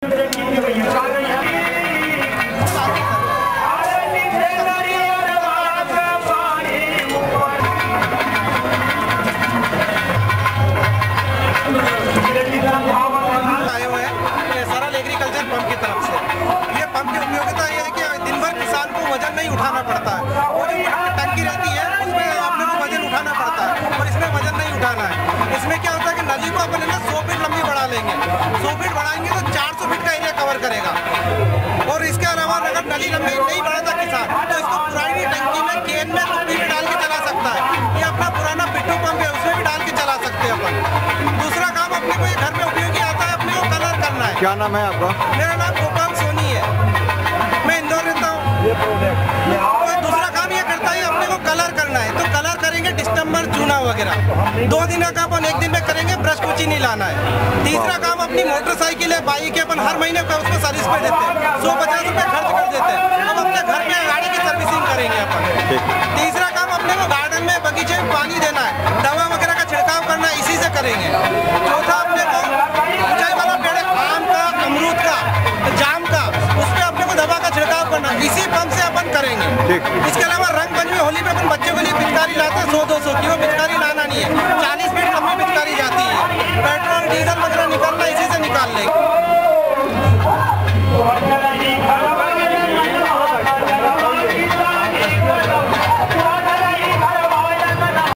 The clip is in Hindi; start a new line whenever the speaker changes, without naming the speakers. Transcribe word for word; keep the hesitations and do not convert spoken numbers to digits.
नहीं उठाना पड़ता है, वो जो टंकी रहती है उसमें आपने को वजन उठाना पड़ता है और इसमें वजन नहीं उठाना है। इसमें क्या होता है कि नली को अपन ना सौ फीट लंबी बढ़ा लेंगे, सौ फीट बढ़ाएंगे तो चार सौ फीट का एरिया कवर करेगा। और इसके अलावा अगर नली लंबी नहीं बढ़ाता किसान तो इसको पुरानी टंकी में केन में कुप्पी में डाल के चला सकता है। ये अपना पुराना पिट्ठू पंप है उसमें भी डाल के चला सकते हैं अपन। दूसरा काम अपने को ये घर में उपयोगी आता है, अपने को कलर करना है।
क्या नाम है आपका?
मेरा नाम गोपाल सोनी है, मैं इंदौर रहता हूँ। तो दूसरा काम ये करता है अपने को कलर करना है, तो कलर करेंगे डिस्टेम्बर चूना वगैरह दो दिन का अपन एक दिन में करेंगे, ब्रश कुची नहीं लाना है। तीसरा काम अपनी मोटरसाइकिल है, बाइक है, अपन हर महीने का उसको सर्विस पे देते हैं, सौ पचास रुपये खर्च कर देते हैं। अब अपने घर में गाड़ी की सर्विसिंग करेंगे अपन। तीसरा काम अपने को गार्डन में बगीचे में पानी देना है, दवा वगैरह का छिड़काव करना है, इसी से करेंगे। चौथा अपने को ऊंचाई वाला पेड़ आम का, अमरूद का, जाम का, उस पर अपने को दवा का छिड़काव करना, इसी पंप से अपन करेंगे। इसके अलावा रंग पंचमी होली पे अपन बच्चों के लिए पिचकारी लाते हैं सौ दो सौ की, वो पिचकारी लाना नहीं है, चालीस फीट लंबी पिचकारी जाती है। पेट्रोल डीजल वगैरह निकालना इसी से निकाल लेंगे।